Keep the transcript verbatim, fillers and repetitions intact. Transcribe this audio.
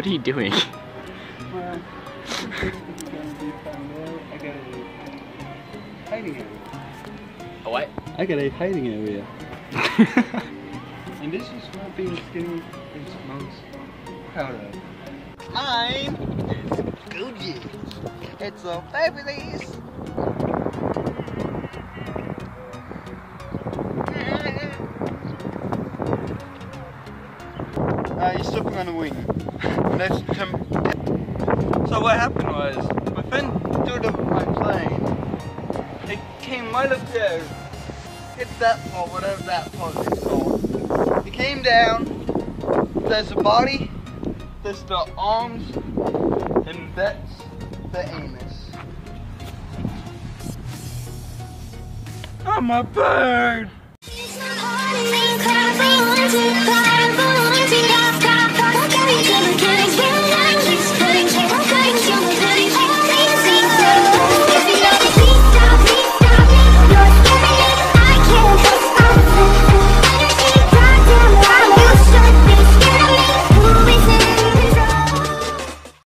What are you doing? Well, I got a hiding area. A what? I got a hiding area. And this is what being skinny is most proud of. Mine is Gucci. It's so fabulous. Uh, you're stepping on a wing. That's temp so what happened was, my friend threw it up my plane. It came right up there. Hit that part, whatever that part is called. It came down. There's the body. There's the arms. And that's the anus. I'm a bird!